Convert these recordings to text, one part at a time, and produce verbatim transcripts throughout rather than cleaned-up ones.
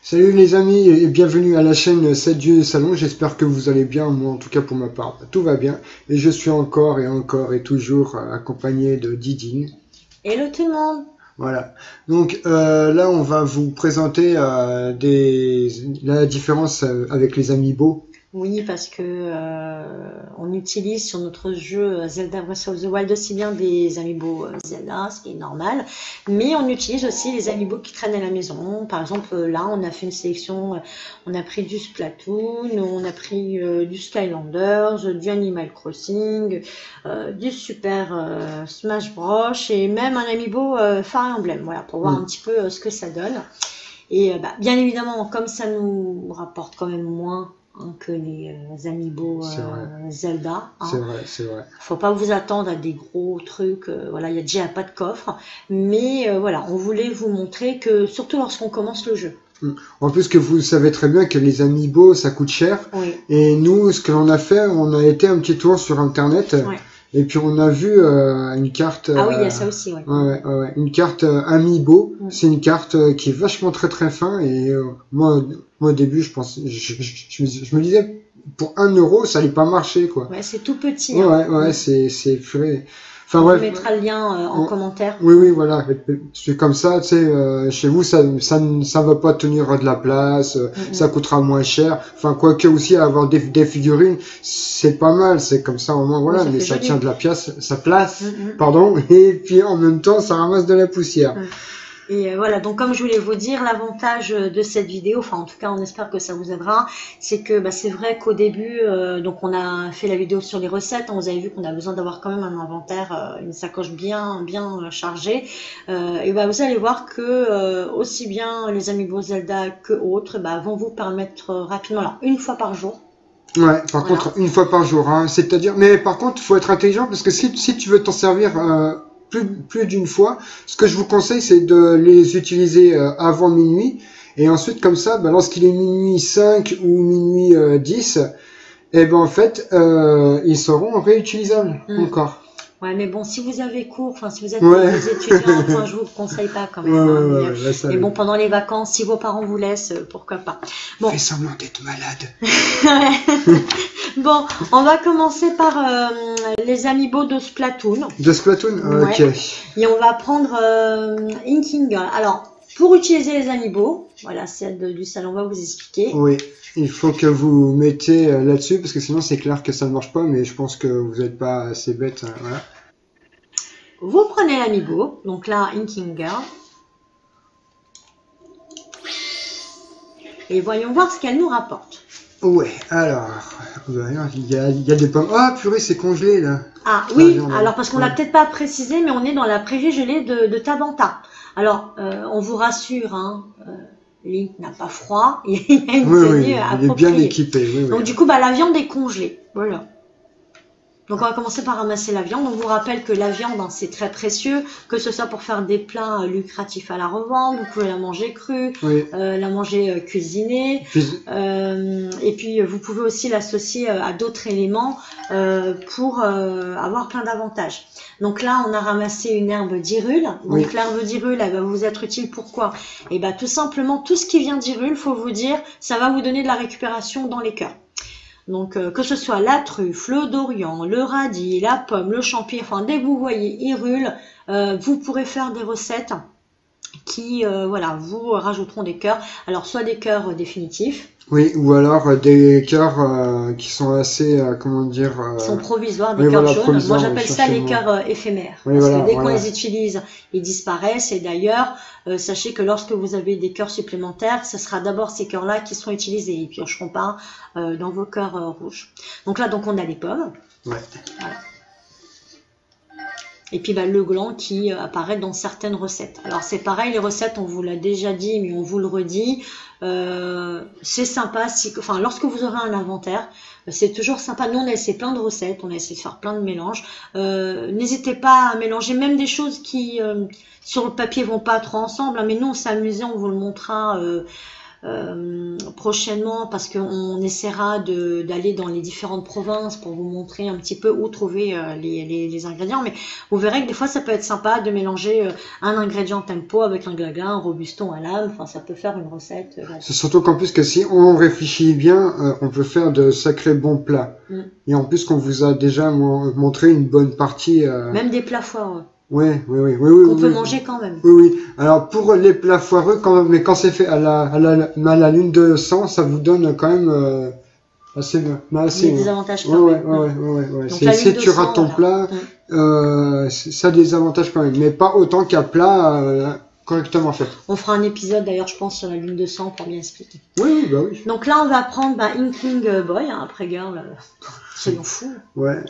Salut les amis et bienvenue à la chaîne sept Dieux Salon, j'espère que vous allez bien, moi en tout cas pour ma part tout va bien et je suis encore et encore et toujours accompagné de Didine. Hello tout le monde. Voilà, donc euh, là on va vous présenter euh, des... la différence avec les amiibo. Oui, parce que euh, on utilise sur notre jeu Zelda Breath of the Wild aussi bien des amiibo Zelda, ce qui est normal, mais on utilise aussi les amiibo qui traînent à la maison. Par exemple, là, on a fait une sélection, on a pris du Splatoon, on a pris euh, du Skylanders, du Animal Crossing, euh, du Super euh, Smash Bros et même un amiibo euh, Fire Emblem, voilà, pour voir mmh. un petit peu euh, ce que ça donne. Et euh, bah, bien évidemment, comme ça nous rapporte quand même moins que les euh, amiibo euh, Zelda. Hein. C'est vrai, c'est vrai. Faut pas vous attendre à des gros trucs. Euh, voilà, il y a déjà pas de coffre, mais euh, voilà, on voulait vous montrer que surtout lorsqu'on commence le jeu. En plus que vous savez très bien que les amiibo ça coûte cher. Oui. Et nous, ce que l'on a fait, on a été un petit tour sur internet. Ouais. Et puis on a vu euh, une carte. Ah oui, il y a ça aussi, ouais. Ouais, ouais, ouais. Une carte euh, amiibo. Mm. C'est une carte euh, qui est vachement très très fin. Et euh, moi, moi au début, je pense, je, je, je, je me disais pour un euro, ça allait pas marcher, quoi. Ouais, c'est tout petit. Ouais, hein. ouais, ouais, mm. c'est c'est purée. Enfin, on bref, mettra le lien euh, en on, commentaire. Oui, oui, voilà. C'est comme ça, tu sais, euh, chez vous, ça, ça, ça va pas tenir de la place, euh, mm-hmm. ça coûtera moins cher. Enfin, quoique aussi avoir des, des figurines, c'est pas mal, c'est comme ça au moins, voilà, oui, mais ça joli. Tient de la pièce, sa place, mm-hmm. pardon, et puis en même temps, ça ramasse de la poussière. Mm. Et voilà, donc comme je voulais vous dire, l'avantage de cette vidéo, enfin en tout cas on espère que ça vous aidera, c'est que bah, c'est vrai qu'au début, euh, donc on a fait la vidéo sur les recettes, hein, vous avez vu qu'on a besoin d'avoir quand même un inventaire, euh, une sacoche bien bien chargée, euh, et bah, vous allez voir que euh, aussi bien les amiibo Zelda que autres bah, vont vous permettre euh, rapidement, alors une fois par jour. Ouais, par voilà. contre une fois par jour, hein, c'est-à-dire, mais par contre il faut être intelligent parce que si, si tu veux t'en servir... Euh... plus, plus d'une fois, ce que je vous conseille, c'est de les utiliser euh, avant minuit, et ensuite, comme ça, bah, lorsqu'il est minuit cinq ou minuit euh, dix, et ben en fait, euh, ils seront réutilisables mmh. encore. Ouais, mais bon, si vous avez cours, enfin, si vous êtes ouais. des étudiants, enfin, je vous le conseille pas quand même. Ouais, hein, ouais, mais, ouais, là, ça mais bon, pendant les vacances, si vos parents vous laissent, pourquoi pas. Bon. Fais semblant d'être malade. Bon, on va commencer par euh, les amiibo de Splatoon. De Splatoon, ok. Ouais. Et on va prendre euh, Inking. Alors, pour utiliser les amiibo, voilà, celle de, du salon va vous expliquer. Oui. Il faut que vous mettez là-dessus parce que sinon c'est clair que ça ne marche pas, mais je pense que vous n'êtes pas assez bête. Voilà. Vous prenez l'amiibo, donc là Inking Girl, et voyons voir ce qu'elle nous rapporte. Ouais, alors, il y a, il y a des pommes. Ah, oh, purée, c'est congelé là. Ah oui, ah, alors parce qu'on ouais. l'a peut-être pas précisé, mais on est dans la prairie gelée de, de Tabanta. Alors, euh, on vous rassure, hein. Euh, Link n'a pas froid, il a une oui, tenue oui, appropriée. Il est bien équipé. Oui, Donc oui. du coup, bah, la viande est congelée. Voilà. Donc on va commencer par ramasser la viande. On vous rappelle que la viande, hein, c'est très précieux, que ce soit pour faire des plats lucratifs à la revente, vous pouvez la manger crue, oui. euh, la manger euh, cuisinée, puis... Euh, et puis vous pouvez aussi l'associer à d'autres éléments euh, pour euh, avoir plein d'avantages. Donc là, on a ramassé une herbe d'Hyrule. Donc oui. l'herbe d'Hyrule, elle va vous être utile pourquoi? Et bien tout simplement, tout ce qui vient d'Hyrule, faut vous dire, ça va vous donner de la récupération dans les cœurs. Donc, euh, que ce soit la truffe, le dorian, le radis, la pomme, le champignon, enfin, dès que vous voyez Hyrule, euh, vous pourrez faire des recettes qui, euh, voilà, vous rajouteront des cœurs. Alors, soit des cœurs définitifs. Oui, ou alors euh, des cœurs euh, qui sont assez, euh, comment dire... Euh... Qui sont provisoires, des oui, cœurs voilà, jaunes. Moi, j'appelle ça les cœurs euh, éphémères. Oui, parce voilà, que dès voilà. qu'on les utilise, ils disparaissent. Et d'ailleurs, euh, sachez que lorsque vous avez des cœurs supplémentaires, ce sera d'abord ces cœurs-là qui seront utilisés. Ils ne piocheront pas euh, dans vos cœurs euh, rouges. Donc là, donc on a les pommes. Ouais. Voilà. Et puis bah, le gland qui euh, apparaît dans certaines recettes. Alors c'est pareil, les recettes, on vous l'a déjà dit, mais on vous le redit. Euh, c'est sympa, si, enfin lorsque vous aurez un inventaire, c'est toujours sympa. Nous on a essayé plein de recettes, on a essayé de faire plein de mélanges. Euh, N'hésitez pas à mélanger même des choses qui euh, sur le papier vont pas trop ensemble, hein, mais nous on s'est amusé, on vous le montrera. Euh, euh, prochainement, parce qu'on essaiera de d'aller dans les différentes provinces pour vous montrer un petit peu où trouver euh, les, les, les ingrédients. Mais vous verrez que des fois, ça peut être sympa de mélanger euh, un ingrédient tempo avec un glagla, un robuston à l'âme. Enfin, ça peut faire une recette. Euh, C'est surtout qu'en plus que si on réfléchit bien, euh, on peut faire de sacrés bons plats. Mm. Et en plus qu'on vous a déjà mo montré une bonne partie. Euh... Même des plats foireux. Oui, oui, oui, oui, oui. Qu'on oui, peut oui. manger quand même. Oui, oui. Alors pour les plats foireux, quand, mais quand c'est fait à la, à la, à la lune de sang, ça vous donne quand même euh, assez bien. Assez, il y a des avantages quand ouais, même. Ouais, ouais, ouais, ouais, ouais. Donc, si tu rates ton voilà. plat, mm. euh, ça a des avantages quand même, mais pas autant qu'un plat euh, correctement fait. On fera un épisode d'ailleurs, je pense, sur la lune de sang pour bien expliquer. Oui, oui, bah oui. Donc là, on va prendre bah, Inkling Boy, hein, après girl, euh, soyons fous. Ouais.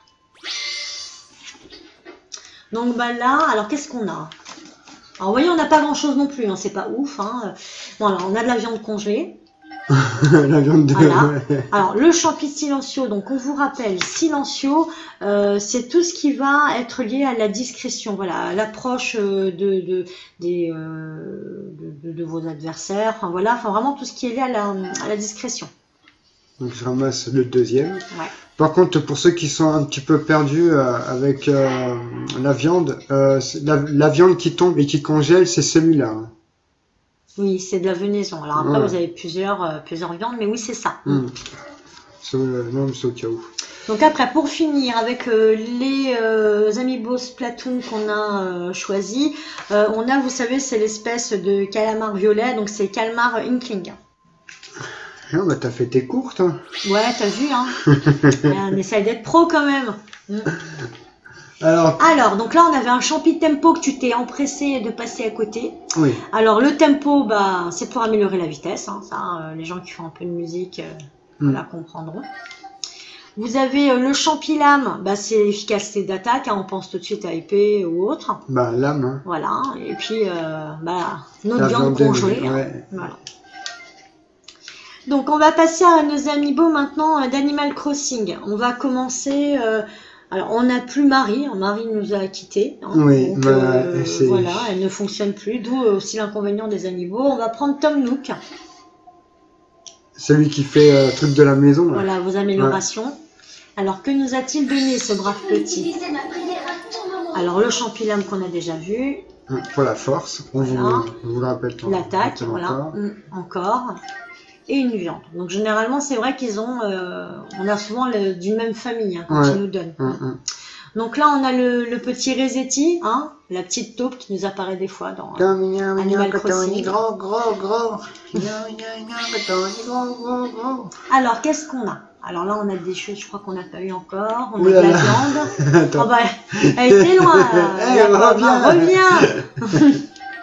Donc bah là, alors qu'est-ce qu'on a? Alors vous voyez, on n'a pas grand-chose non plus, hein, c'est pas ouf. Hein. Bon, alors on a de la viande congelée. La viande de... Voilà. Alors le champi silencio, donc on vous rappelle, silencio, euh, c'est tout ce qui va être lié à la discrétion, voilà, à l'approche de, de, des, euh, de, de, de vos adversaires, enfin voilà, enfin vraiment tout ce qui est lié à la, à la discrétion. Donc je ramasse le deuxième. Ouais. Par contre, pour ceux qui sont un petit peu perdus euh, avec euh, la viande, euh, la, la viande qui tombe et qui congèle, c'est celui-là. Hein. Oui, c'est de la venaison. Alors après, ouais. vous avez plusieurs, euh, plusieurs viandes, mais oui, c'est ça. Mmh. Euh, non, mais c'est au cas où. Donc après, pour finir, avec euh, les euh, Amiibo Splatoon qu'on a euh, choisi, euh, on a, vous savez, c'est l'espèce de calamar violet, donc c'est calmar Inkling. Non, bah t'as fait tes courtes. Hein. Ouais, t'as vu, hein. On essaye d'être pro quand même. Mmh. Alors, Alors, donc là, on avait un champi tempo que tu t'es empressé de passer à côté. Oui. Alors, le tempo, bah, c'est pour améliorer la vitesse. Hein, ça, euh, les gens qui font un peu de musique euh, mm. la comprendront. Vous avez euh, le champi lame, bah, c'est l'efficacité d'attaque. Hein, on pense tout de suite à épée ou autre. Bah, lame. Hein. Voilà. Et puis, euh, bah, notre la viande congelée. Hein, ouais. Voilà. Donc, on va passer à nos amiibo maintenant euh, d'Animal Crossing. On va commencer... Euh, Alors, on n'a plus Marie. Marie nous a quittés. Hein, oui, donc, bah, euh, voilà, elle ne fonctionne plus. D'où aussi l'inconvénient des amiibo. On va prendre Tom Nook. Celui qui fait euh, truc de la maison. Là. Voilà, vos améliorations. Ouais. Alors, que nous a-t-il donné, ce brave petit? Alors, le champilame qu'on a déjà vu. Pour la force. On voilà. vous, on vous le rappelle. L'attaque, voilà. Encore. Mmh, encore. Et une viande. Donc généralement c'est vrai qu'ils ont, euh, on a souvent le, d'une même famille hein, quand ouais. ils nous donnent. Mmh, mmh. Donc là on a le, le petit Resetti, hein, la petite taupe qui nous apparaît des fois dans euh, Animal Crossing. Gros, gros, gros. Alors qu'est-ce qu'on a? Alors là on a des choses, je crois qu'on n'a pas eu encore. On a de la viande. Oh, bah, elle était loin. Hey, reviens. reviens.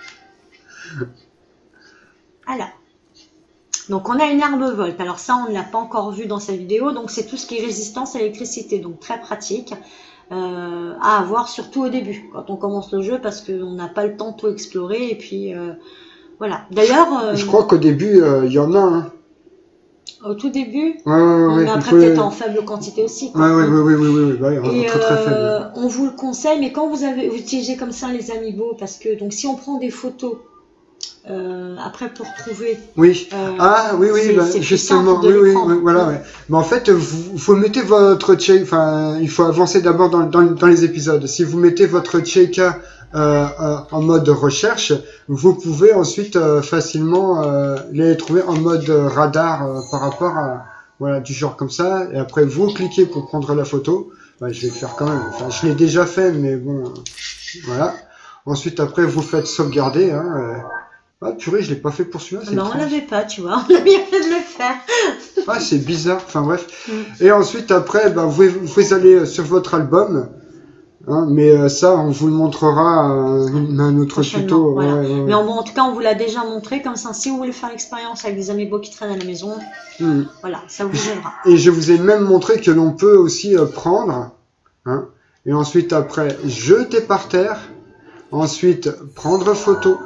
Alors. Donc on a une herbe volte, alors ça on ne l'a pas encore vu dans cette vidéo, donc c'est tout ce qui est résistance à l'électricité, donc très pratique euh, à avoir surtout au début, quand on commence le jeu, parce qu'on n'a pas le temps de tout explorer, et puis euh, voilà. D'ailleurs... Euh, je crois qu'au début il euh, y en a, hein. Au tout début, ouais, ouais, ouais, mais après peut-être en faible quantité aussi. Quoi. Ouais, ouais, ouais, ouais, ouais, ouais, ouais, et très, très faible. Euh, on vous le conseille, mais quand vous avez vous utilisez comme ça les amiibo, parce que donc si on prend des photos, Euh, après pour trouver oui euh, ah oui oui bah, justement oui oui, oui voilà ouais. Mais en fait vous, vous mettez votre check, enfin il faut avancer d'abord dans, dans, dans les épisodes. Si vous mettez votre checker euh, euh, en mode recherche, vous pouvez ensuite euh, facilement euh, les trouver en mode radar euh, par rapport à voilà du genre comme ça, et après vous cliquez pour prendre la photo. Bah, je vais le faire quand même, enfin je l'ai déjà fait mais bon euh, voilà. Ensuite après vous faites sauvegarder hein, euh, ah purée, je l'ai pas fait pour celui-là. Non, on l'avait pas, tu vois. On a bien fait de le faire. Ah, c'est bizarre. Enfin bref. Mm. Et ensuite, après, bah, vous, vous pouvez aller sur votre album. Hein, mais euh, ça, on vous le montrera euh, un autre tuto. Voilà. Ouais, ouais. Mais en, bon, en tout cas, on vous l'a déjà montré. Comme ça, si vous voulez faire l'expérience avec des amiibo qui traînent à la maison, mm. voilà, ça vous aidera. Et je vous ai même montré que l'on peut aussi euh, prendre. Hein, et ensuite, après, jeter par terre. Ensuite, prendre photo.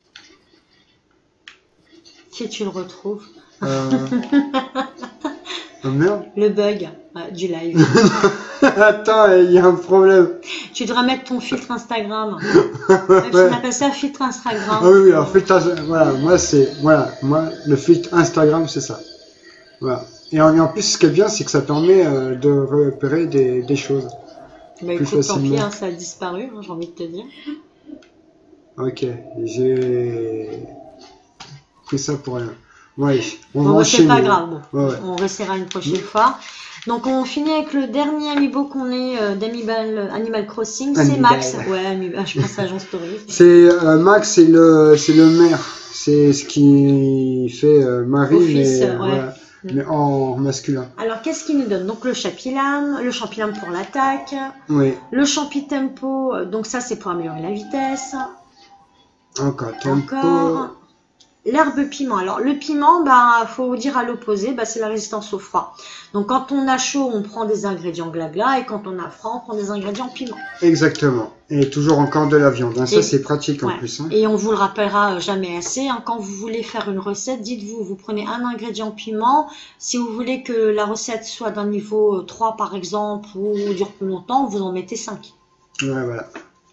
Qui tu le retrouves euh... Oh merde. Le bug euh, du live. Attends, il y a un problème. Tu devrais mettre ton filtre Instagram. Ouais. On appelle ça filtre Instagram. Ah oui, oui, alors filtre, voilà, moi c'est, voilà, moi le filtre Instagram c'est ça. Voilà. Et en, et en plus, ce qui est bien, c'est que ça permet euh, de repérer des, des choses. Bah plus écoute, tant facilement. pis, hein, ça a disparu, hein, j'ai envie de te dire. Ok, j'ai pris ça pour rien. Ouais, on Bon, va bah, c'est enchaîner. pas grave, bon. Ouais, ouais. On restera une prochaine Oui. fois. Donc on finit avec le dernier amiibo qu'on ait euh, d'Animal Animal Crossing, c'est Animal. Max. Ouais, Animal, je pense à Agent Story. C'est euh, Max, c'est le, c'est le maire. C'est ce qui fait euh, Marie, Office, mais, ouais. voilà, Mm. mais en masculin. Alors qu'est-ce qu'il nous donne? Donc le champilame, le champilame pour l'attaque, Oui, le champi tempo, euh, donc ça c'est pour améliorer la vitesse. encore tempo. Encore. L'herbe piment. Alors le piment, bah faut dire à l'opposé, bah, c'est la résistance au froid. Donc quand on a chaud, on prend des ingrédients glagla et quand on a froid, on prend des ingrédients piment. Exactement. Et toujours encore de la viande. Hein. Ça, Et- c'est pratique en Ouais. plus. Hein. Et on vous le rappellera jamais assez, hein, quand vous voulez faire une recette, dites-vous, vous prenez un ingrédient piment. Si vous voulez que la recette soit d'un niveau euh, trois par exemple ou dure plus longtemps, vous en mettez cinq. Ouais, voilà.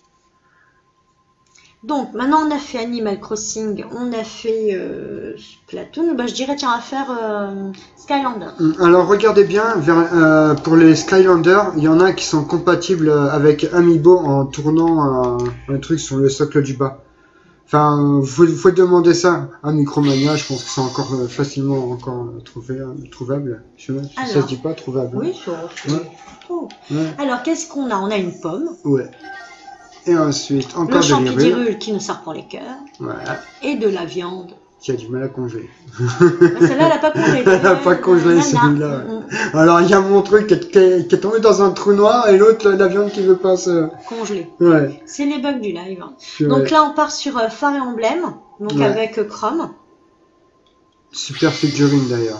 Donc maintenant on a fait Animal Crossing, on a fait euh, Splatoon, bah, je dirais tiens à faire euh, Skylander. Alors regardez bien, vers, euh, pour les Skylanders, il y en a qui sont compatibles avec Amiibo en tournant un, un truc sur le socle du bas. Enfin, faut, faut demander ça à Micromania, je pense que c'est encore euh, facilement encore euh, trouvé, euh, trouvable. Je sais pas si ça Alors. se dit pas trouvable. Oui, sur, sur- Ouais. Oh. Ouais. Alors qu'est-ce qu'on a? On a une pomme, Ouais. Et ensuite, le encore de champi l'irule. d'irule qui nous sert pour les cœurs, Voilà. et de la viande. Qui a du mal à congeler. Bah, celle-là, elle n'a pas congelé. Elle a pas congelé, Nana. celui-là. Mm, mm. Alors, il y a mon truc qui est, qui est- qui est tombé dans un trou noir et l'autre, la viande qui veut pas se... Congelé. Ouais. C'est les bugs du live. hein. Purée. Donc là, on part sur euh, Fire Emblem, donc Ouais. avec euh, Chrome. Super figurine d'ailleurs.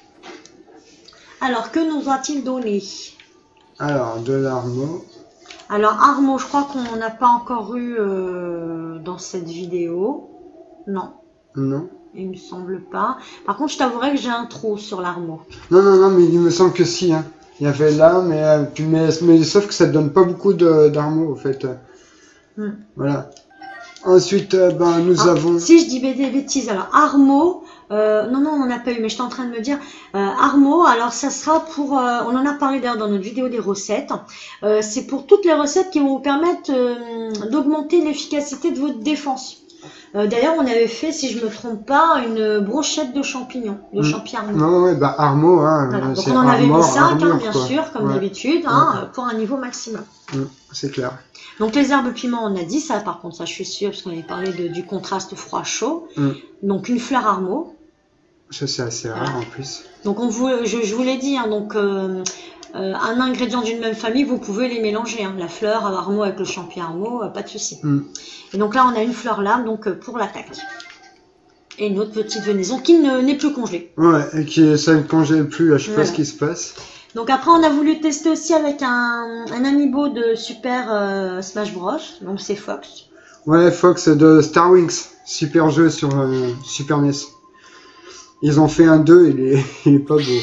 Alors, que nous a-t-il donné? Alors, de l'armo. Alors, Armo, je crois qu'on n'a pas encore eu euh, dans cette vidéo. Non, Non. il me semble pas. Par contre, je t'avouerai que j'ai un trou sur l'Armo. Non, non, non, mais il me semble que si. Hein. Il y avait là, mais, euh, puis- mais, mais sauf que ça te donne pas beaucoup de- d'armo, au fait. Hmm. Voilà. Ensuite, euh, ben, nous Ah, avons... Si je dis des bêtises, alors Armo, euh, non, non, on n'en a pas eu, mais j'étais en train de me dire, euh, Armo, alors ça sera pour, euh, on en a parlé d'ailleurs dans notre vidéo des recettes, euh, c'est pour toutes les recettes qui vont vous permettre euh, d'augmenter l'efficacité de votre défense. Euh, D'ailleurs, on avait fait, si je me trompe pas, une brochette de champignons, de Mm. champi Armo. Ouais, ouais, bah, armo, hein. Voilà. euh, Donc c'est on en avait armor, mis cinq, hein, armure, bien quoi. sûr, comme Ouais. d'habitude, hein, pour un niveau maximum. Mm, c'est clair. Donc les herbes piment, on a dit ça, par contre, ça je suis sûre, parce qu'on avait parlé de, du contraste froid-chaud. Mm. Donc une fleur Armo. Ça, c'est assez rare, en plus. Donc on vous, je, je vous l'ai dit, hein, donc euh, euh, un ingrédient d'une même famille, vous pouvez les mélanger. Hein, la fleur Armo avec le champi Armo, euh, pas de souci. Mm. Et donc là, on a une fleur lame, donc euh, pour l'attaque. Et une autre petite venaison qui ne- n'est plus congelée. Ouais, et qui, ça ne congèle plus, là, je sais Voilà. pas ce qui se passe. Donc après, on a voulu tester aussi avec un, un amiibo de Super euh, Smash Bros. Donc c'est Fox. Ouais, Fox de Star Wings, super jeu sur euh, Super N E S. Ils ont fait un deux, il est, il est pas beau.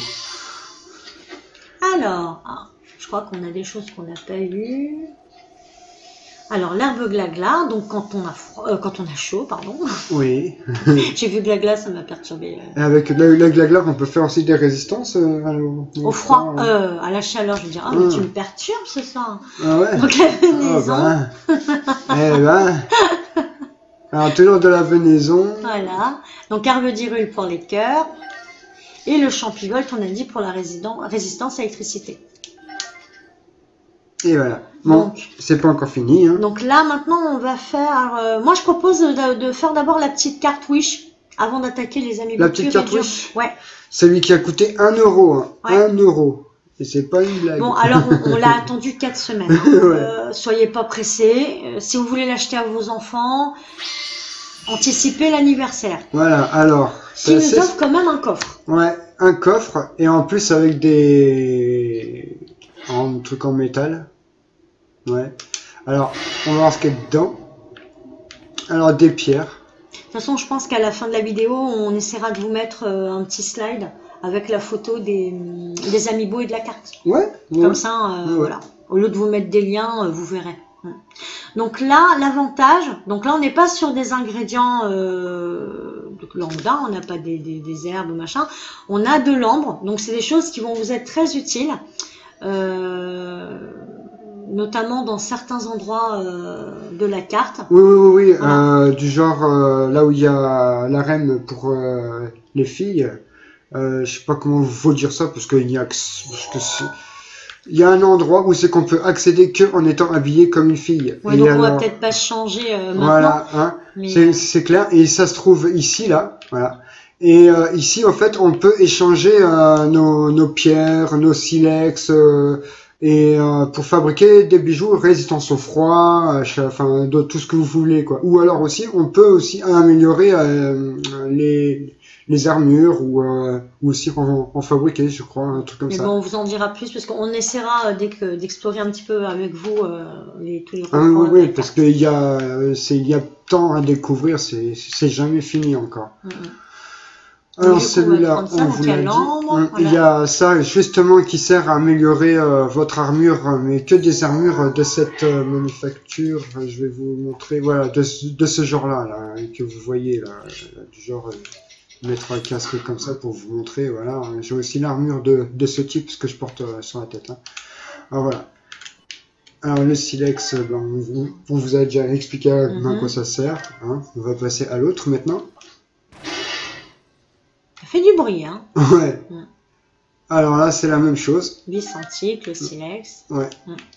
Alors, ah, je crois qu'on a des choses qu'on n'a pas eues. Alors l'herbe glagla, donc quand on a froid, euh, quand on a chaud, pardon. Oui. J'ai vu glagla, ça m'a perturbé. euh. Et avec le, le glaglar, on peut faire aussi des résistances euh, au, Au froid, hein. euh, à la chaleur, je veux dire, ah mais Mm. tu me perturbes ce soir. Ah ouais. Donc la Oh venaison, ben. Eh ben. Alors toujours de la venaison. voilà. Donc herbe d'irule pour les cœurs. Et le champivolt, on a dit, pour la résident- résistance à l'électricité. Et voilà. Bon, Donc, c'est pas encore fini. Hein. donc là, maintenant, on va faire... euh, moi, je propose de, de faire d'abord la petite carte Wish avant d'attaquer les amis. La petite carte Wish. Ouais. Celui qui a coûté un euro. Hein. Ouais. un euro. Et c'est pas une blague. Bon, alors, on, on l'a attendu quatre semaines. hein. Ouais. Euh, soyez pas pressés. Euh, si vous voulez l'acheter à vos enfants, anticipez l'anniversaire. Voilà, alors. Qui c'est nous assez- offre quand même un coffre. Ouais, un coffre. Et en plus avec des... Un truc en métal. Ouais. Alors, on va voir ce qu'il y a dedans. Alors, des pierres. De toute façon, je pense qu'à la fin de la vidéo, on essaiera de vous mettre euh, un petit slide avec la photo des, des amiibo et de la carte. Ouais. ouais. Comme ça, euh, ouais. voilà. Au lieu de vous mettre des liens, euh, vous verrez. Donc là, l'avantage, donc là on n'est pas sur des ingrédients euh, de lambda, on n'a pas des, des, des herbes, machin. On a de l'ambre, donc c'est des choses qui vont vous être très utiles, euh, notamment dans certains endroits euh, de la carte. Oui, oui, oui, oui. Voilà. Euh, du genre euh, là où il y a la reine pour euh, les filles. Euh, je sais pas comment faut dire ça parce qu'il y a que, parce que c'est- il y a un endroit où c'est qu'on peut accéder que en étant habillé comme une fille. Ouais, Et donc on alors- va peut-être pas changer euh, maintenant. Voilà, hein, mais, c'est euh, c'est clair. Et ça se trouve ici, là, voilà. Et euh, ici, en fait, on peut échanger euh, nos, nos pierres, nos silex, euh, et euh, pour fabriquer des bijoux résistants au froid, euh, cha- enfin, de tout ce que vous voulez, quoi. Ou alors aussi, on peut aussi améliorer euh, les les armures ou euh, ou aussi en, en fabriquer, je crois, un truc comme mais ça. bon, on vous en dira plus parce qu'on essaiera euh, dès que d'explorer un petit peu avec vous euh, les, tous les Ah oui, oui, recoins de oui, la parce carte. qu'il y a, euh, c'est, il y a tant à découvrir, c'est, c'est jamais fini encore. Mm, mm. Alors du coup, on va celui-là, prendre ça, on donc vous il y a l'a dit. l'ambre, Hum, voilà. Il y a ça justement qui sert à améliorer euh, votre armure, euh, mais que des armures de cette euh, manufacture. Euh, Je vais vous montrer, voilà, de, ce- de ce genre-là, là, que vous voyez là, là, du genre euh, mettre un casque comme ça pour vous montrer. Voilà, j'ai aussi l'armure de, de ce type ce que je porte euh, sur la tête. Hein. Alors voilà. Alors le silex, euh, ben, on, vous- on vous a déjà expliqué à Mhm. quoi ça sert. Hein. On va passer à l'autre maintenant. Ça fait du bruit, hein. Ouais. Mm. Alors là, c'est la même chose. Vis antique, le silex. Ouais.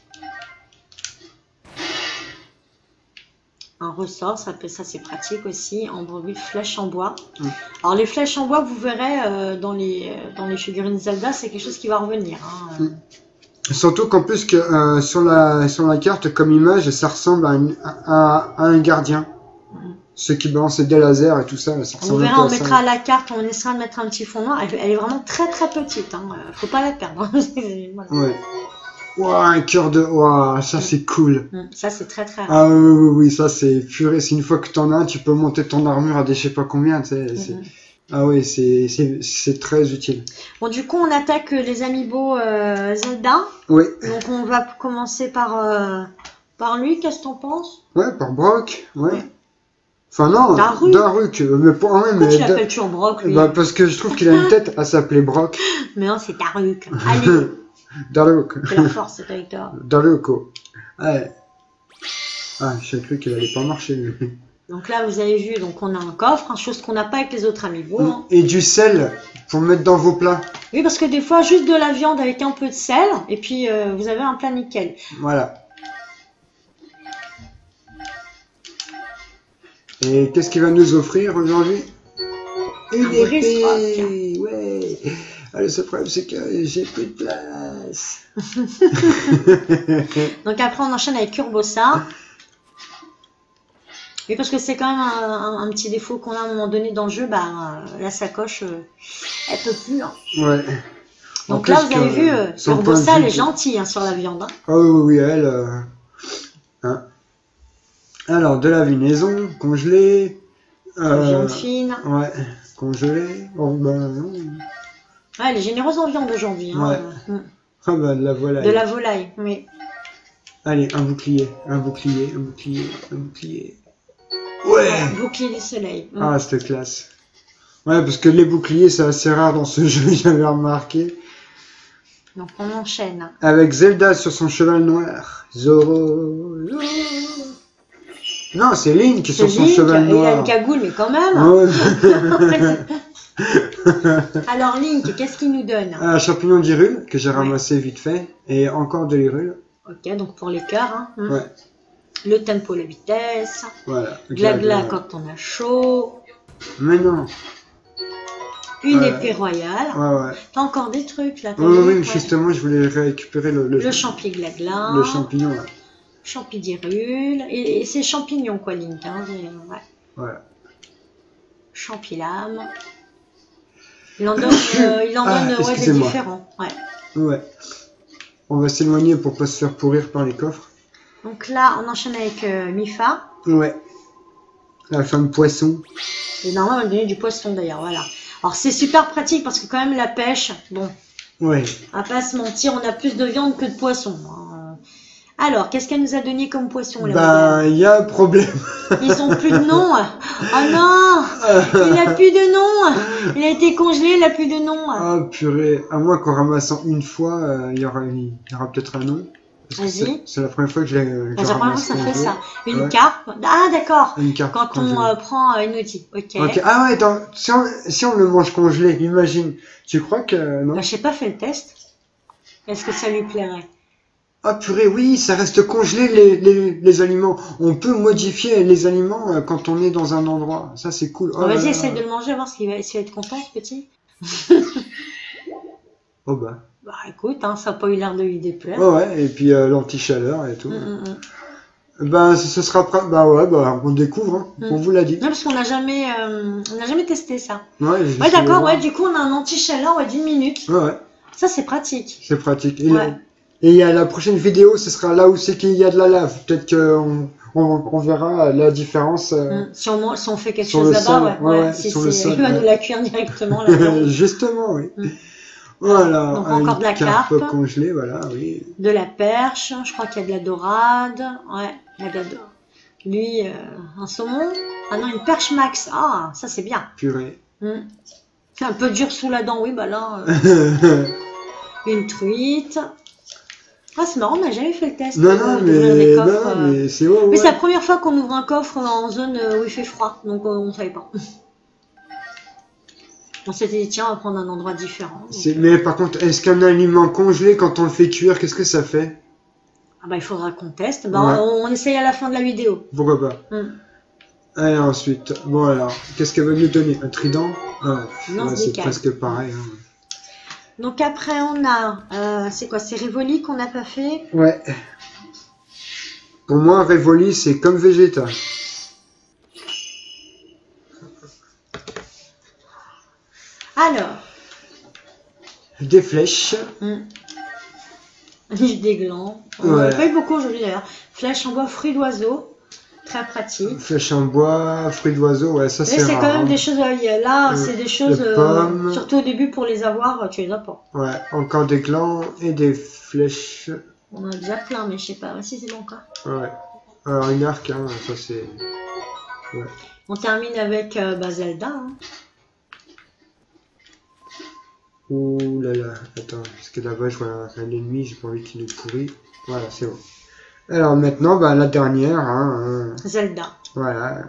Un ressort, ça, peut- ça c'est pratique aussi. Ambre vif, flèche en bois. Mm. Alors les flèches en bois, vous verrez euh, dans les euh, dans les figurines Zelda, c'est quelque chose qui va revenir. Hein. Mm. Surtout qu'en plus que euh, sur la sur la carte comme image, ça ressemble à, une- à, à un gardien. Mhm. Ceux qui balancent des lasers et tout ça, ça On ressemble un verra, peu on à ça. mettra à la carte, on essaiera de mettre un petit fond noir. Elle, elle est vraiment très très petite, hein. Euh, Faut pas la perdre. Voilà. Ouais. Ouah, un cœur de... Ouah, ça c'est cool. Mm. Ça c'est très très rare. Ah oui, oui, oui, ça c'est purée. C'est une fois que t'en as un, tu peux monter ton armure à des je sais pas combien, tu sais. c'est- Mhm. Ah oui, c'est c'est c'est très utile. Bon, du coup, on attaque les amiibo euh, Zelda. Oui. Donc, on va commencer par, euh, par lui. Qu'est-ce que t'en penses? Ouais, par Brock, ouais. Ouais. Enfin non, Daruk. Daruk, mais pour ouais, Pourquoi mais tu Da- l'appelles toujours Brock, lui? bah, parce que je trouve qu'il a une tête à s'appeler Brock. Mais non, c'est Daruk. Allez, Daruk. que la force est avec toi. Daruko. Ouais. Ah, j'ai cru qu'il allait pas marcher, lui. Donc là, vous avez vu, donc on a un coffre, hein, chose qu'on n'a pas avec les autres amiibo. Hein. Et du sel pour mettre dans vos plats. Oui, parce que des fois, juste de la viande avec un peu de sel, et puis euh, vous avez un plat nickel. Voilà. Et qu'est-ce qu'il va nous offrir aujourd'hui? Une Un brise épée. Ouais. Ah, le seul problème, c'est que j'ai plus de place. Donc après, on enchaîne avec Urbosa. Oui, parce que c'est quand même un, un- un petit défaut qu'on a à un moment donné dans le jeu, bah, euh, la sacoche, euh, elle peut plus. Hein. Ouais. En Donc plus là, vous avez que, vu, euh, son point de Urbosa, elle vue est de- gentille hein, sur la viande. Hein. Ah oui, oui, oui, elle. euh, hein. Alors, de la vinaison congelée. La euh, viande fine. Ouais, congelée. Oh, ben non. Ouais, elle est généreuse en viande aujourd'hui. Hein. Ouais. euh, Ah ben, de la volaille. De la volaille, oui. Allez, un bouclier, un bouclier, un bouclier, un bouclier. Ouais. Bouclier du soleil. Mm. Ah, c'était classe. Ouais, parce que les boucliers, c'est assez rare dans ce jeu, j'avais remarqué. Donc on enchaîne. Avec Zelda sur son cheval noir. Zoro. Zoro. Non, c'est Link C'est sur son Link, cheval il a noir. une cagoule, mais quand même. Ah ouais. Alors Link, qu'est-ce qu'il nous donne? Un champignon d'Hyrule que j'ai Ouais. ramassé vite fait. Et encore de l'Hyrule. Ok, donc pour les cœurs. Hein. Mm. Ouais. Le tempo, la vitesse. Voilà. Gla gla quand on a chaud. Mais non. Une Ouais. épée royale. Ouais, ouais. T'as encore des trucs là. t'as Oui, vu, oui, ouais. justement, je voulais récupérer le, le, Le champi gla gla. le champignon là. Champi d'Hyrule. Et, et c'est champignons quoi, Link. Hein. c'est- Ouais. Voilà. Champi lame. Il en donne, euh, il en Ah, donne ouais, des excusez-moi. différents. Ouais. Ouais. On va s'éloigner pour pas se faire pourrir par les coffres. Donc là, on enchaîne avec euh, Mifa. Ouais. La femme poisson. Et normalement, on va donner du poisson d'ailleurs. Voilà. Alors c'est super pratique parce que quand même la pêche, bon, Ouais. on va pas se mentir, on a plus de viande que de poisson. Hein. Alors, qu'est-ce qu'elle nous a donné comme poisson là? Ben, il y a un problème. Ils ont plus de nom. Oh non, il a plus de nom. Il a été congelé, il a plus de nom. Ah purée, à moins qu'en ramassant une fois, euh, il y aura, il y aura peut-être un nom. Vas-y. C'est la première fois que je l'ai. que C'est je la première ramasse fois que ça fait congelé. ça. Une Ouais. carpe. Ah d'accord. Une carte Quand on congelée. euh, prend euh, une outil. Ok. Ok. Ah ouais, attends, si on, si on le mange congelé, imagine. Tu crois que non? Bah, je n'ai pas fait le test. Est-ce que ça lui plairait? Ah purée, oui, ça reste congelé les, les, les aliments. On peut modifier les aliments euh, quand on est dans un endroit. Ça c'est cool. Oh, Bon, là vas-y, là. essaye de le manger, voir s'il va, s'il va être content, ce petit. Oh bah. Bah écoute, hein, ça n'a pas eu l'air de lui déplaire. Ouais, ouais, et puis euh, l'anti-chaleur et tout. Mm, mm, mm. Ben, ce, ce sera pra- bah ouais, bah on découvre, hein. Mm. On vous l'a dit. Non, parce qu'on n'a jamais, euh, on n'a jamais testé ça. Ouais, je Ouais, suis allé d'accord, voir. ouais, du coup, on a un anti-chaleur ouais, d'une minute. Ouais, ouais, Ça, c'est pratique. c'est pratique. Et, Ouais. et il y a la prochaine vidéo, ce sera là où c'est qu'il y a de la lave. Peut-être qu'on on, on verra la différence. euh, Mm. Si, on, man- si on fait quelque Sur chose le là-bas, sol, ouais. ouais, ouais. ouais, Si sur le c'est- sol, il va ouais. nous la cuire directement là. Justement, oui. Mm. Voilà, Donc, encore une de la carpe. congelée, voilà, oui. De la perche, je crois qu'il y a de la dorade. Ouais, il y a de la dorade. Lui, euh, un saumon. Ah non, une perche max. Ah, ça c'est bien. Purée. Mm. C'est un peu dur sous la dent, oui, bah là. euh, une truite. Ah, c'est marrant, on n'a jamais fait le test. non, euh, non, d'ouvrir mais, des non, coffres, non, euh. mais c'est ouais, Mais ouais. c'est la première fois qu'on ouvre un coffre en zone euh, où il fait froid, donc euh, on ne savait pas. On s'était dit, tiens, on va prendre un endroit différent. donc, C'est- euh, Mais par contre, est-ce qu'un aliment congelé, quand on le fait cuire, qu'est-ce que ça fait? Ah bah, il faudra qu'on teste. Bah, Ouais. on, on essaye à la fin de la vidéo. Pourquoi pas? Mm. Allez, ensuite, bon alors, qu'est-ce qu'elle va nous donner? Un trident? Ah, Lance ouais, c'est d'écaille. presque pareil. Hein. Donc après, on a, euh, c'est quoi, c'est Rivoli qu'on n'a pas fait. Ouais. Pour moi, Rivoli, c'est comme Vegeta. Alors, Des flèches. hmm. Niche des glands. On n'en Ouais. a pas eu beaucoup aujourd'hui d'ailleurs. Flèche en bois, fruits d'oiseau. Très pratique. Flèches en bois, fruits d'oiseau, ouais, ça Mais c'est c'est rare. quand même hein. des choses. euh, il y a- Là, Euh, c'est des choses. les euh, pommes. surtout au début, pour les avoir, euh, tu les as pas. Ouais, encore des glands et des flèches. On en a déjà plein, mais je sais pas si c'est bon encore. Ouais. Alors une arc, hein, ça c'est... Ouais. On termine avec euh, bah, Zelda. Hein. Ouh là là, attends, parce que là-bas je vois un, un ennemi, j'ai pas envie qu'il nous pourrit. Voilà, c'est bon. Alors maintenant, bah, la dernière, hein, hein, Zelda. voilà.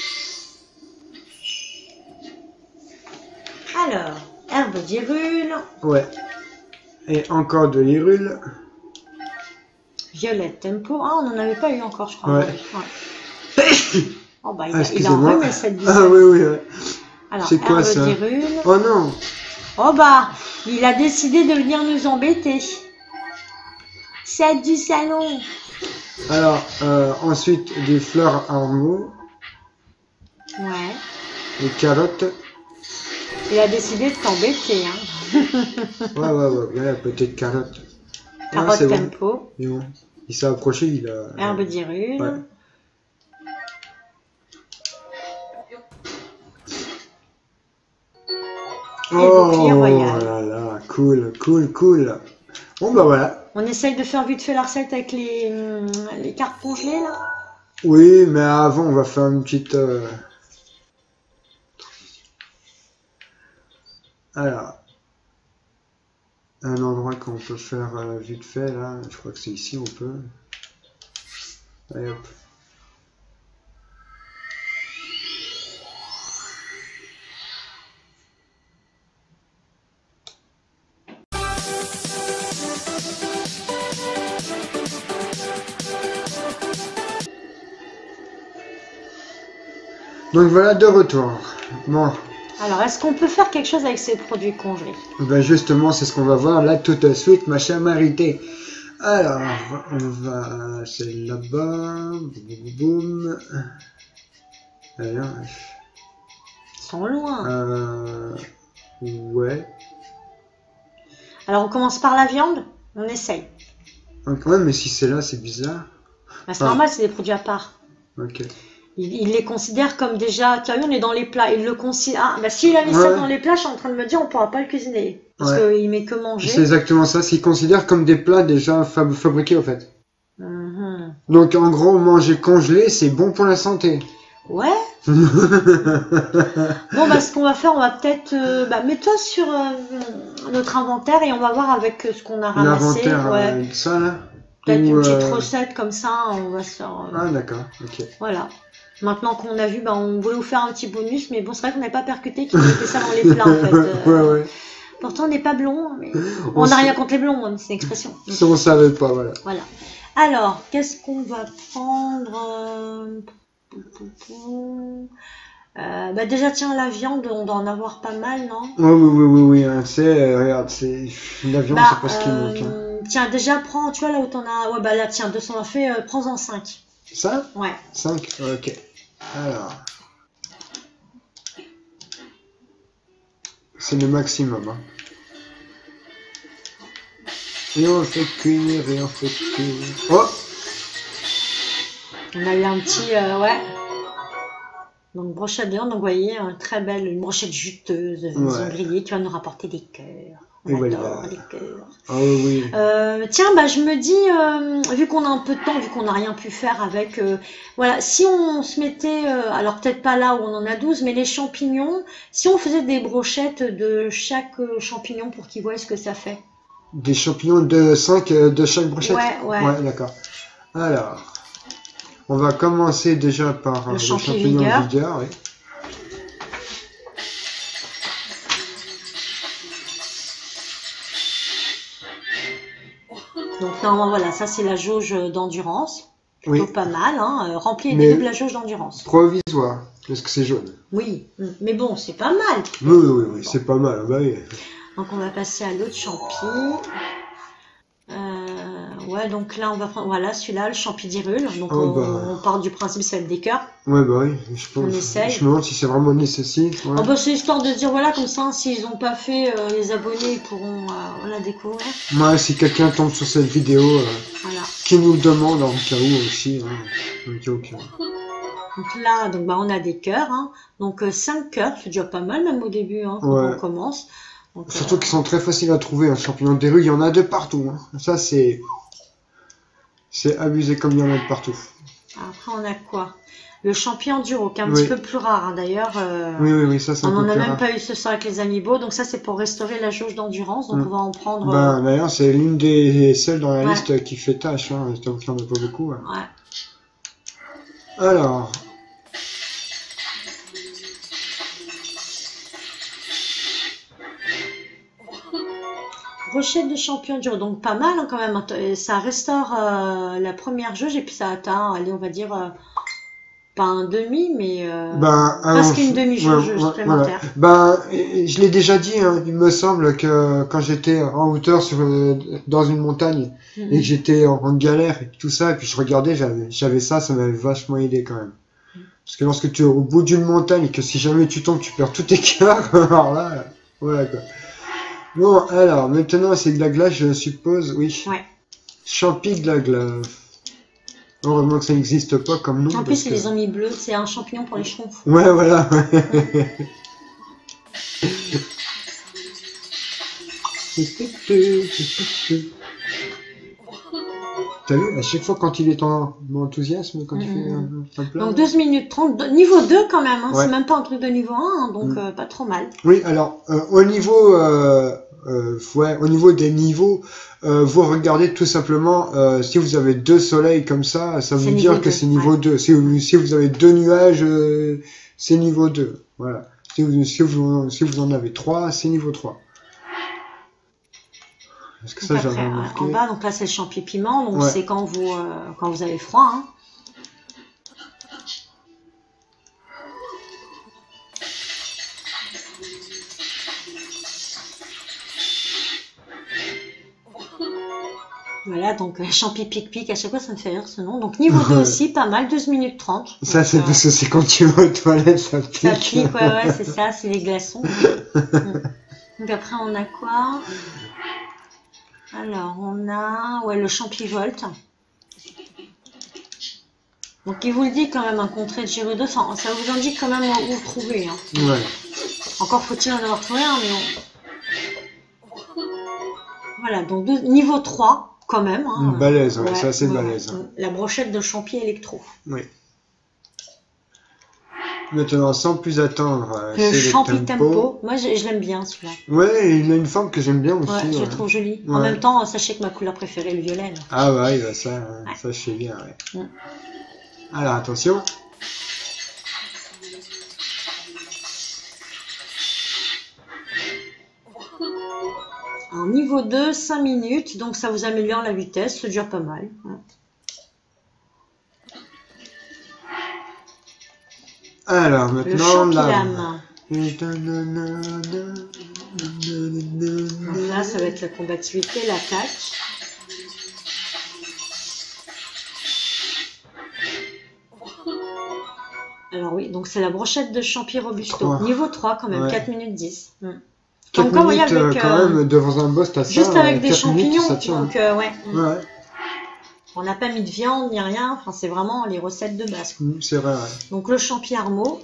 Alors, herbe d'Hyrule, Ouais. Et encore de l'Hyrule. Violette Tempo. Ah, on n'en avait pas eu encore, je crois. Ouais. Ouais. Oh, bah, il, Ah, a, il a excusez-moi. remis cette Ah oui, oui, ouais. Alors, C'est quoi, herbe ça? d'Hyrule. Oh non. Oh bah, il a décidé de venir nous embêter. C'est du salon. Alors, euh, ensuite, des fleurs armeaux, Ouais. des carottes. Il a décidé de t'embêter. Hein. Ouais, ouais, ouais, il y a la petite carotte. Ah, Carotte c'est bon. Tempo, C'est bon. Il s'est approché, il a... herbe d'Hyrule. Ouais. Et bouclier Oh royal. là là, cool, cool, cool. Bon bah voilà. On essaye de faire vite fait la recette avec les, hum, les cartes congelées là. Oui, mais avant, on va faire une petite... euh, Alors, un endroit qu'on peut faire euh, vite fait, là, je crois que c'est ici, on peut. Allez hop. Donc voilà, de retour. Bon, Alors, est-ce qu'on peut faire quelque chose avec ces produits congelés? ben justement, c'est ce qu'on va voir là tout de suite, ma chère Marité. Alors, on va... C'est là-bas. Boum, boum, boum. Alors, Ils sont loin. euh... Ouais. Alors, on commence par la viande. On essaye. Donc, ouais, mais si c'est là, c'est bizarre. Bah, c'est Ah. normal, c'est des produits à part. Ok. Il, il les considère comme déjà, tu as vu, on est dans les plats, il le considère, ah, bah s'il a mis ça Ouais. dans les plats, je suis en train de me dire, on pourra pas le cuisiner. Parce Ouais. qu'il met que C'est manger. exactement ça. S'ils considèrent comme des plats déjà fab- fabriqués, en fait. Mhm. Donc, en gros, manger congelé, c'est bon pour la santé. Ouais. Bon, bah, ce qu'on va faire, on va peut-être, euh, bah, mets-toi sur euh, notre inventaire et on va voir avec euh, ce qu'on a ramassé. L'inventaire, Ouais. euh, de ça, là. Peut-être Ou, une petite euh, recette comme ça, on va se faire. euh, Ah, d'accord, ok. Voilà. Maintenant qu'on a vu, bah, on voulait vous faire un petit bonus, mais bon, c'est vrai qu'on n'avait pas percuté qu'ils mettaient ça dans les plats, en fait. Ouais, Euh, ouais. Pourtant, on n'est pas blond, mais On on n'a s- rien contre les blonds, hein, c'est une expression. Si on savait pas, voilà. Voilà. Alors, qu'est-ce qu'on va prendre euh, pou, pou, pou. Euh, bah déjà, tiens, la viande, on doit en avoir pas mal, non? Oui, oui, oui, oui, oui, hein, c'est, euh, regarde, c'est l'avion, Bah, c'est pas ce qui manque. Hein. euh, tiens, déjà, prends, tu vois, là où t'en as. Ouais, bah là, tiens, deux cents fait, euh, prends-en cinq. Ça? Ouais. cinq? Ok. Alors. C'est le maximum. Hein. Et on fait cuire, et on fait cuire. Oh! On a eu un petit. Euh, ouais. Donc, brochette de viande, donc, vous voyez, un très belle, une brochette juteuse, une Ouais. grillée qui va nous rapporter des cœurs. Et On voilà. adore les cœurs. Ah oui, oui. Euh, tiens, bah, je me dis, euh, vu qu'on a un peu de temps, vu qu'on n'a rien pu faire avec, euh, voilà, si on se mettait, euh, alors peut-être pas là où on en a douze, mais les champignons, si on faisait des brochettes de chaque euh, champignon pour qu'ils voient ce que ça fait. Des champignons de cinq euh, de chaque brochette? Ouais, ouais. Ouais, d'accord. Alors, on va commencer déjà par euh, Le le champi champignon vigueur. vigueur. Oui. Donc normalement, voilà, ça c'est la jauge d'endurance. Oui. Plutôt pas mal, hein. Euh, Rempli et Mais- double la jauge d'endurance. Provisoire, parce que c'est jaune. Oui, mm. Mais bon, c'est pas mal. Oui, oui, oui, oui, c'est pas mal. Bah oui. Donc on va passer à l'autre champi. Euh, ouais, donc là on va prendre, voilà, celui-là, le champi d'Irule. Donc Oh, on, bah. on part du principe que ça va être des cœurs. Ouais, bah oui. Je, pense, On essaye. je me demande si c'est vraiment nécessaire. Ouais. Oh, bah, c'est histoire de dire, voilà, comme ça, s'ils n'ont pas fait, euh, les abonnés ils pourront euh, voilà, découvrir. Ouais, si quelqu'un tombe sur cette vidéo, euh, Voilà. qui nous le demande en cas où aussi. Hein. En cas où, ok. Donc là, donc, bah, on a des cœurs. Hein. Donc euh, cinq cœurs, c'est déjà pas mal même au début, hein, quand Ouais. on commence. Donc, Surtout euh, qu'ils sont très faciles à trouver, un champignon des rues, il y en a de partout. Hein. Ça, c'est. C'est abusé comme il y en a de partout. Après, on a quoi? Le champignon duro, qui est un Oui. petit peu plus rare. Hein. D'ailleurs, euh, Oui, oui, oui, ça, c'est on un n'en peu a plus même rare. pas eu ce soir avec les amiibo. Donc ça, c'est pour restaurer la jauge d'endurance. Donc Mm. on va en prendre. Ben, d'ailleurs, c'est l'une des celles dans la Ouais. liste qui fait tâche. Hein. Donc, il n'y en a pas beaucoup. Hein. euh, ouais. Alors. Brochette de champignon duro, donc pas mal hein, quand même. Euh, Ça restaure euh, la première jauge et puis ça atteint, allez, on va dire, euh, pas un demi, mais euh, Ben, presque un- une demi-jauge ouais, ouais, supplémentaire. voilà. Ben, euh, je l'ai déjà dit, hein, il me semble que quand j'étais en hauteur sur, euh, dans une montagne Mhm. et que j'étais en, en galère et tout ça, et puis je regardais, j'avais, j'avais ça, ça m'avait vachement aidé quand même. Parce que lorsque tu es au bout d'une montagne et que si jamais tu tombes, tu perds tous tes cœurs, alors là, euh, voilà quoi. Bon, alors, maintenant c'est de la glace, je suppose, oui. Ouais. Champi de la glace. Heureusement que ça n'existe pas comme nom. En parce plus, c'est que- les amis bleus, c'est un champignon pour les schtroumpfs. Ouais, voilà. T'as vu, à chaque fois quand il est en en enthousiasme, quand il fait un, un plat. Donc douze minutes trente, de- niveau deux quand même, hein, Ouais. c'est même pas un truc de niveau un, hein, donc Mm. euh, pas trop mal. Oui, alors, euh, au niveau, euh, euh, ouais, au niveau des niveaux, euh, vous regardez tout simplement, euh, si vous avez deux soleils comme ça, ça C'est veut niveau dire que deux, c'est niveau ouais. deux. Si vous, si vous avez deux nuages, euh, c'est niveau deux. Voilà. Si vous, si vous, si vous en avez trois, c'est niveau trois. Est-ce que Donc ça, après, j'avais euh, remarqué. en bas, donc là c'est le champi piment, donc Ouais. c'est quand vous euh, quand vous avez froid. Hein. Voilà, donc euh, champi pic-pic, à chaque fois ça me fait rire ce nom. Donc niveau deux Ouais. aussi, pas mal, douze minutes trente. Ça, Donc, c'est euh, parce que c'est quand tu vas aux toilettes, ça pique. ça pique, ouais, ouais, c'est ça, c'est les glaçons. Mm. Donc après, on a quoi? Alors, on a ouais, le champivolte. Donc il vous le dit quand même, un contrée de Giro deux cents, ça vous indique quand même où vous trouver. Hein. Ouais. Encore faut-il en avoir trouvé un, mais on... Voilà, donc deux, niveau trois quand même. Hein. Balèze, ouais, ouais, c'est assez ouais, balèze. ouais. La brochette de champi électro. Oui. Maintenant, sans plus attendre, le champi tempo. tempo. Moi je, je l'aime bien celui-là. Ouais, il a une forme que j'aime bien aussi. Ouais, je ouais. le trouve joli. Ouais. En même temps, sachez que ma couleur préférée est le violet. Donc. Ah ouais, bah ça, ouais. ça je sais bien. Ouais. Mm. Alors attention. Alors, niveau deux, cinq minutes, donc ça vous améliore la vitesse, ça dure pas mal. Alors maintenant, le là. lame. Donc là, ça va être la combativité, l'attaque. Alors oui, donc c'est la brochette de champi robusto. trois. Niveau trois quand même, Ouais. quatre minutes dix. Hmm. quatre Encore, minutes oui, avec, euh, quand euh, même devant un boss, t'as ça. Juste avec des quatre minutes, champignons, ça tient. donc euh, ouais. Ouais, On n'a pas mis de viande ni rien, enfin c'est vraiment les recettes de base. mm, c'est vrai. Ouais. Donc le champi armo.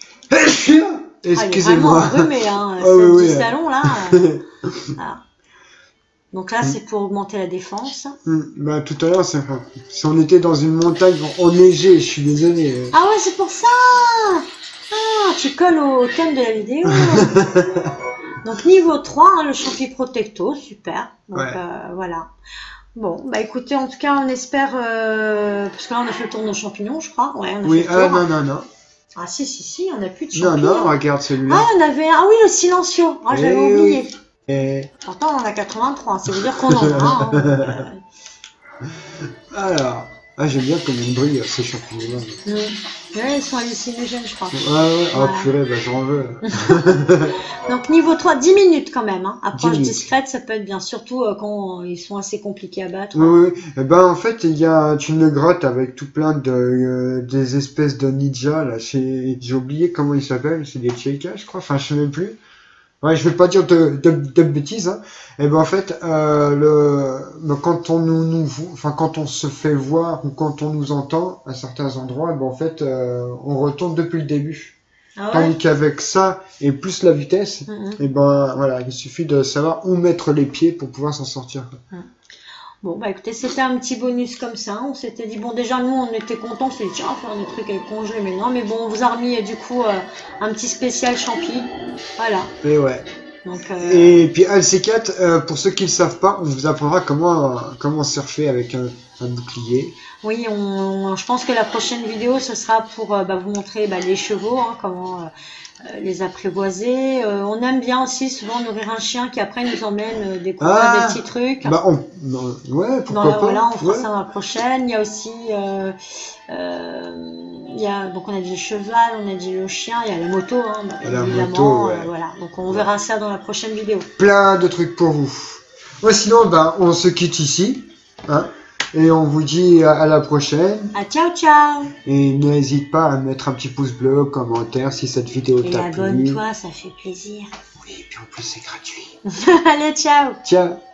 Excusez-moi. Ah, il est vraiment enrhumé, hein. Ah C'est oui, du oui. salon là. euh, voilà. Donc là, Mm. c'est pour augmenter la défense. Mm, bah tout à l'heure, c'est si on était dans une montagne enneigée, je suis désolé. Ah ouais, c'est pour ça. Ah, tu colles au thème de la vidéo. Donc niveau trois, hein, le champi protecto, super. Donc Ouais. euh, voilà. Bon, bah écoutez, en tout cas, on espère, euh, parce que là, on a fait le tour de nos champignons, je crois. Ouais, on a Oui, fait le ah tour. non, non, non. Ah si, si, si, on n'a plus de Non, champignons. non, regarde celui-là. Ah, on avait un. Ah oui, le silencio. Ah, j'avais Eh oublié. oui. Et... Pourtant, on en a quatre-vingt-trois. Ça veut dire qu'on en a. Hein, donc, euh, Alors, ah, j'aime bien comme ils brillent ces champignons. mm. Ouais, ils sont hallucinogènes, je crois. Ouais, ouais, oh Voilà. purée, bah j'en veux. Donc niveau trois, dix minutes quand même. Hein. Approche dix minutes. discrète, ça peut être bien, surtout euh, quand ils sont assez compliqués à battre. Oui, oui. Eh ben, en fait, il y a une grotte avec tout plein de euh, des espèces de ninjas là. Chez... J'ai oublié comment ils s'appellent. C'est des Tchékas, je crois. Enfin, je sais même plus. Ouais, je vais pas dire de, de, de bêtises. Hein. Et ben en fait, euh, le ben, quand on nous, nous enfin quand on se fait voir ou quand on nous entend à certains endroits, ben en fait, euh, on retourne depuis le début. Ah ouais. Tandis qu'avec ça et plus la vitesse, Mm-hmm. et ben voilà, il suffit de savoir où mettre les pieds pour pouvoir s'en sortir. Bon, bah écoutez, c'était un petit bonus comme ça. On s'était dit, bon, déjà, nous, on était contents. On s'est dit, tiens, on va faire des trucs avec congé. Mais non, mais bon, on vous a remis, du coup, euh, un petit spécial champi. Voilà. Et ouais. Donc, euh, Et puis L C quatre, euh, pour ceux qui ne le savent pas, on vous apprendra comment, euh, comment surfer avec un, un bouclier. oui, on, je pense que la prochaine vidéo, ce sera pour euh, bah, vous montrer bah, les chevaux, hein, comment euh, euh, les apprivoiser. Euh, on aime bien aussi souvent nourrir un chien qui après nous emmène euh, découvrir Ah, des petits trucs. Bah on, non, ouais, pourquoi Dans la- pas. voilà, on fera ouais. ça dans la prochaine. Il y a aussi, euh, euh, il y a, donc on a dit le cheval, on a dit le chien, il y a la moto, hein, bah, Et la évidemment. moto, ouais. euh, voilà, donc on verra ça dans la prochaine vidéo. Plein de trucs pour vous. Ouais, sinon, bah, on se quitte ici. Hein, et on vous dit à, à la prochaine. Ah, ciao, ciao. Et n'hésite pas à mettre un petit pouce bleu, commentaire si cette vidéo Et t'a plu. abonne-toi, ça fait plaisir. Oui, et puis en plus c'est gratuit. Allez, ciao. Ciao.